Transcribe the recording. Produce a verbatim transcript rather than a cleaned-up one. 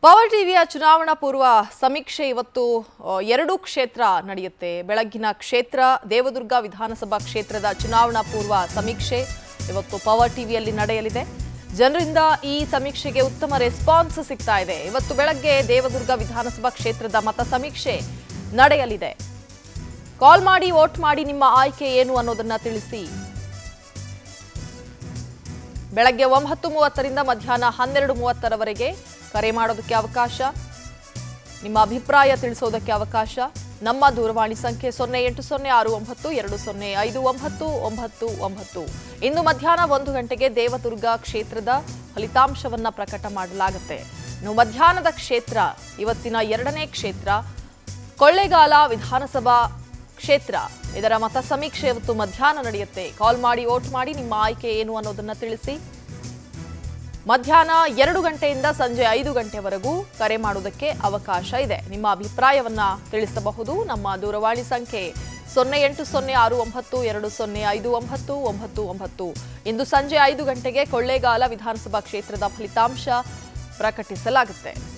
Power ಟಿವಿಯ ಚುನಾವಣಾ ಪೂರ್ವ ಸಮೀಕ್ಷೆ ಇವತ್ತು ಎರಡು ಕ್ಷೇತ್ರ ನಡೆಯುತ್ತೆ. ಬೆಳಗ್ಗಿನ ಕ್ಷೇತ್ರ ದೇವದುರ್ಗ ವಿಧಾನಸಭಾ ಕ್ಷೇತ್ರದ ಚುನಾವಣಾ ಪೂರ್ವ ಸಮೀಕ್ಷೆ ಇವತ್ತು ಪವರ್ ಟಿವಿಯಲ್ಲಿ ನಡೆಯಲಿದೆ. ಜನರಿಂದ ಈ ಸಮೀಕ್ಷೆಗೆ ಉತ್ತಮ ರೆಸ್ಪಾನ್ಸ್ ಸಿಗ್ತಾ ಇದೆ. ಇವತ್ತು ಬೆಳಗ್ಗೆ ದೇವದುರ್ಗ ವಿಧಾನಸಭಾ ಕ್ಷೇತ್ರದ ಮತ ಸಮೀಕ್ಷೆ ನಡೆಯಲಿದೆ. ಕಾಲ್ ಮಾಡಿ ವೋಟ್ ಮಾಡಿ ನಿಮ್ಮ ಆಯ್ಕೆ ಏನು ಅನ್ನೋದನ್ನ ತಿಳಿಸಿ. ಬೆಳಗ್ಗೆ ಒಂಬತ್ತು ಮೂವತ್ತರಿಂದ ಮಧ್ಯಾಹ್ನ ಹನ್ನೆರಡು ಮೂವತ್ತರವರೆಗೆ ಕರೆ ಮಾಡೋದಕ್ಕೆ ಅವಕಾಶ, ನಿಮ್ಮ ಅಭಿಪ್ರಾಯ ತಿಳಿಸೋದಕ್ಕೆ ಅವಕಾಶ. ನಮ್ಮ ದೂರವಾಣಿ ಸಂಖ್ಯೆ ಸೊನ್ನೆ ಎಂಟು ಸೊನ್ನೆ ಆರು ಒಂಬತ್ತು ಎರಡು ಸೊನ್ನೆ ಐದು ಒಂಬತ್ತು ಒಂಬತ್ತು ಒಂಬತ್ತು. ಇಂದು ಮಧ್ಯಾಹ್ನ ಒಂದು ಗಂಟೆಗೆ ದೇವದುರ್ಗ ಕ್ಷೇತ್ರದ ಫಲಿತಾಂಶವನ್ನ ಪ್ರಕಟ ಮಾಡಲಾಗುತ್ತೆ. ಇನ್ನು ಮಧ್ಯಾಹ್ನದ ಕ್ಷೇತ್ರ ಇವತ್ತಿನ ಎರಡನೇ ಕ್ಷೇತ್ರ ಕೊಳ್ಳೇಗಾಲ ವಿಧಾನಸಭಾ ಕ್ಷೇತ್ರ. ಇದರ ಮತ ಸಮೀಕ್ಷೆ ಇವತ್ತು ಮಧ್ಯಾಹ್ನ ನಡೆಯುತ್ತೆ. ಕಾಲ್ ಮಾಡಿ ವೋಟ್ ಮಾಡಿ ನಿಮ್ಮ ಆಯ್ಕೆ ಏನು ಅನ್ನೋದನ್ನ ತಿಳಿಸಿ. ಮಧ್ಯಾಹ್ನ ಎರಡು ಗಂಟೆಯಿಂದ ಸಂಜೆ ಐದು ಗಂಟೆವರೆಗೂ ಕರೆ ಮಾಡುವುದಕ್ಕೆ ಅವಕಾಶ ಇದೆ. ನಿಮ್ಮ ಅಭಿಪ್ರಾಯವನ್ನ ತಿಳಿಸಬಹುದು. ನಮ್ಮ ದೂರವಾಣಿ ಸಂಖ್ಯೆ ಸೊನ್ನೆ ಎಂಟು ಸೊನ್ನೆ ಆರು ಒಂಬತ್ತು ಎರಡು ಸೊನ್ನೆ ಐದು ಒಂಬತ್ತು ಒಂಬತ್ತು ಒಂಬತ್ತು. ಇಂದು ಸಂಜೆ ಐದು ಗಂಟೆಗೆ ಕೊಳ್ಳೇಗಾಲ ವಿಧಾನಸಭಾ ಕ್ಷೇತ್ರದ ಫಲಿತಾಂಶ ಪ್ರಕಟಿಸಲಾಗುತ್ತೆ.